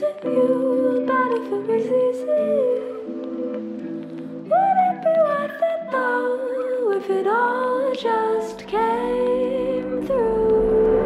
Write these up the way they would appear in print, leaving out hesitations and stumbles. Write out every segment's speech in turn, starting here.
you, but if it was easy, would it be worth it though, if it all just came through?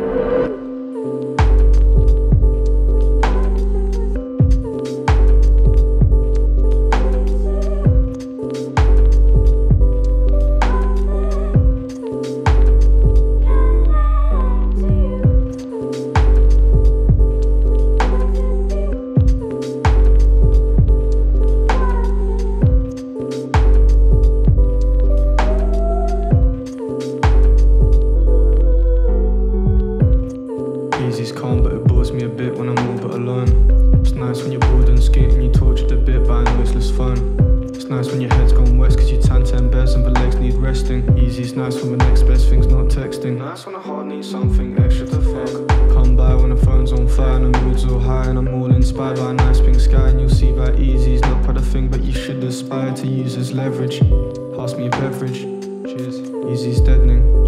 Easy's calm, but it bores me a bit when I'm all but alone. It's nice when you're bored and skating, you tortured a bit by a noiseless phone. It's nice when your head's gone west cause you tan 10 bears and the legs need resting. Easy's nice when the next best thing's not texting. Nice when a heart needs something extra to fuck. Come by when the phone's on fire and the mood's all high and I'm all inspired by a nice pink sky. And you'll see that Easy's not quite a thing, but you should aspire to use as leverage. Pass me a beverage, cheers. Easy's deadening.